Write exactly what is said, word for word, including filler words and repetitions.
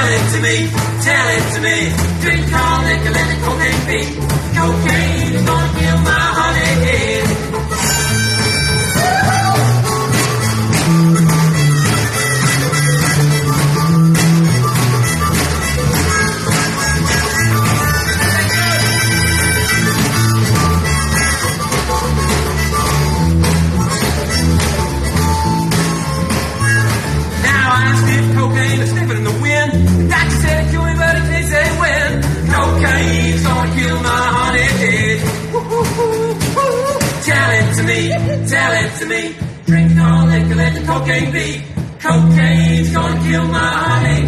Tell it to me, tell it to me. Drink all liquor, let the cocaine be. Cocaine is gonna kill my honey head. Cocaine is sniffing in the wind. The doctor said it killed me, but he can't say when. Cocaine's gonna kill my honey head. Tell it to me, tell it to me. Drink all liquor, let the cocaine be. Cocaine's gonna kill my honey